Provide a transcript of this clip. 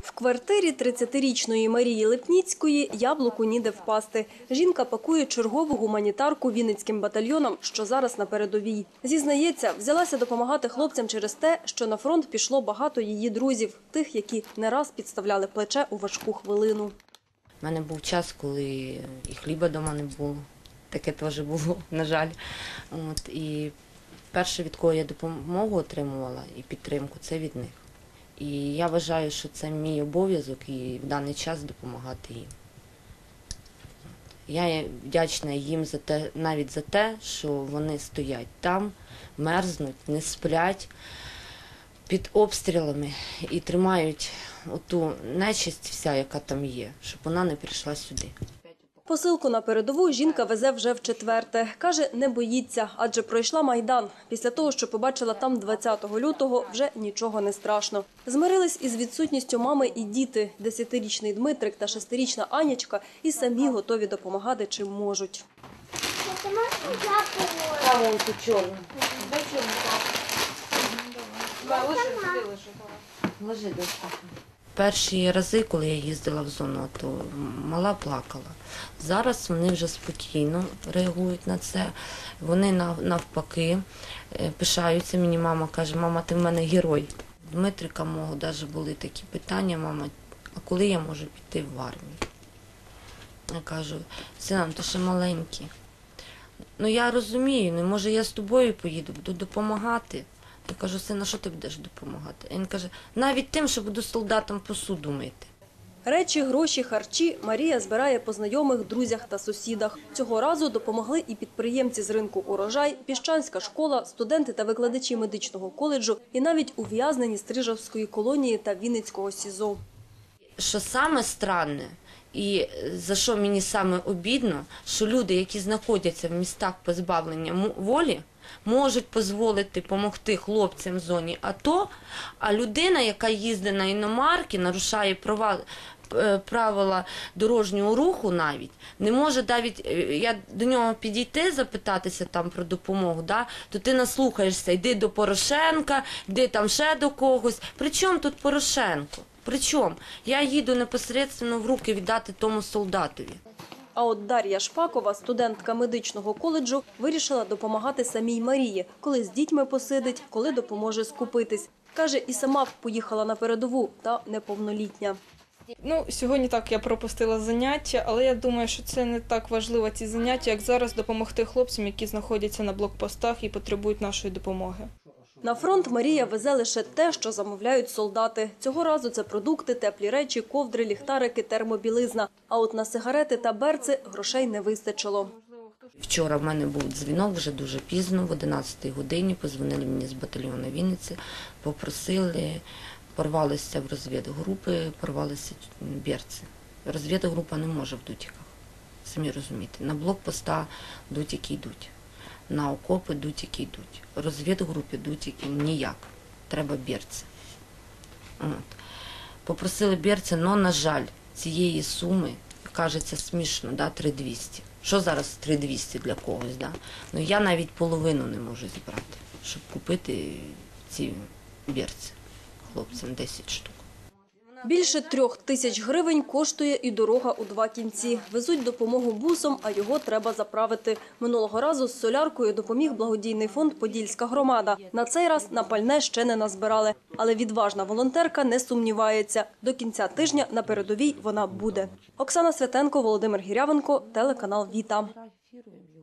В квартирі 30-річної Марії Липніцької яблуку ніде впасти. Жінка пакує чергову гуманітарку Вінницьким батальйонам, що зараз на передовій. Зізнається, взялася допомагати хлопцям через те, що на фронт пішло багато її друзів, тих, які не раз підставляли плече у важку хвилину. У мене був час, коли і хліба вдома не було. Таке теж було, на жаль. І перше, від кого я допомогу отримувала і підтримку, це від них. І я вважаю, що це мій обов'язок і в даний час допомагати їм. Я вдячна їм навіть за те, що вони стоять там, мерзнуть, не сплять під обстрілами і тримають оту нечисть вся, яка там є, щоб вона не прийшла сюди. Посилку на передову жінка везе вже вчетверте. Каже, не боїться, адже пройшла Майдан. Після того, що побачила там 20 лютого, вже нічого не страшно. Змирились із відсутністю мами і діти. 10-річний Дмитрик та 6-річна Анічка і самі готові допомагати, чим можуть. Перші рази, коли я їздила в зону, то мала плакала. Зараз вони вже спокійно реагують на це. Вони навпаки пишаються. Мені мама каже: мама, ти в мене герой. Дмитрика мого навіть були такі питання: мама, а коли я можу піти в армію? Я кажу: синам, ти ще маленький. Ну я розумію, може я з тобою поїду, буду допомагати. Я кажу: сина, що ти будеш допомагати? Він каже: навіть тим, що буду солдатам посуду мити. Речі, гроші, харчі Марія збирає по знайомих, друзях та сусідах. Цього разу допомогли і підприємці з ринку «Урожай», Піщанська школа, студенти та викладачі медичного коледжу і навіть ув'язнені Стрижавської колонії та Вінницького СІЗО. Що саме странне і за що мені саме обідно, що люди, які знаходяться в містах позбавлення волі, можуть дозволити допомогти хлопцям в зоні АТО, а людина, яка їздить на іномарки, нарушає правила дорожнього руху навіть, не може навіть, я до нього підійти, запитатися там про допомогу, да? То ти наслухаєшся: йди до Порошенка, йди там ще до когось. При чому тут Порошенко? При чому? Я їду непосередньо в руки віддати тому солдатові. А от Дар'я Шпакова, студентка медичного коледжу, вирішила допомагати самій Марії, коли з дітьми посидить, коли допоможе скупитись. Каже, і сама поїхала на передову, та неповнолітня. Сьогодні так, я пропустила заняття, але я думаю, що це не так важливо, ці заняття, як зараз допомогти хлопцям, які знаходяться на блокпостах і потребують нашої допомоги. На фронт Марія везе лише те, що замовляють солдати. Цього разу це продукти, теплі речі, ковдри, ліхтарики, термобілизна. А от на сигарети та берци грошей не вистачило. Вчора в мене був дзвінок вже дуже пізно, в 11-й годині, позвонили мені з батальйону Вінниці, попросили, порвалися в розвідгрупи, порвалися берці. Розвідгрупа не може в дутіках, самі розумієте. На блокпоста дутіки йдуть. На окопи дутіки йдуть. Розвідгрупі дутіки ніяк. Треба берці. Попросили берці, але, на жаль, цієї суми, кажеться смішно, 3200. Що зараз 3200 для когось? Да? Я навіть половину не можу зібрати, щоб купити ці берці хлопцям 10 штук. Більше 3000 гривень коштує і дорога у два кінці. Везуть допомогу бусом, а його треба заправити. Минулого разу з соляркою допоміг благодійний фонд «Подільська громада». На цей раз на пальне ще не назбирали. Але відважна волонтерка не сумнівається. До кінця тижня на передовій вона буде. Оксана Святенко, Володимир Гірявенко, телеканал «Віта».